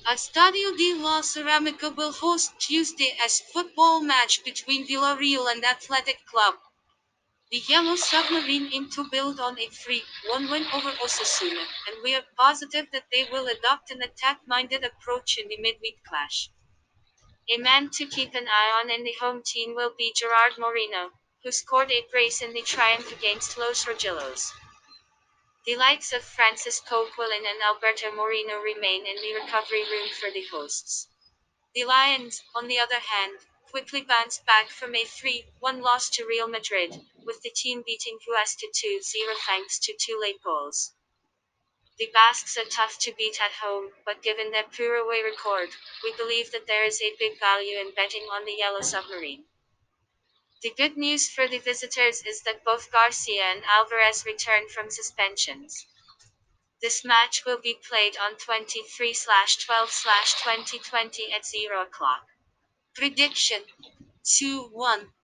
Estadio de la Ceramica will host Tuesday's football match between Villarreal and Athletic Club. The Yellow Submarine aim to build on a 3-1 win over Osasuna, and we are positive that they will adopt an attack-minded approach in the midweek clash. A man to keep an eye on in the home team will be Gerard Moreno, who scored a brace in the triumph against Los Rogellos. The likes of Francisco Quilin and Alberto Moreno remain in the recovery room for the hosts. The Lions, on the other hand, quickly bounced back from a 3-1 loss to Real Madrid, with the team beating Huesca 2-0 thanks to two late goals. The Basques are tough to beat at home, but given their poor away record, we believe that there is a big value in betting on the Yellow Submarine. The good news for the visitors is that both Garcia and Alvarez return from suspensions. This match will be played on 23/12/2020 at 0 o'clock. Prediction 2-1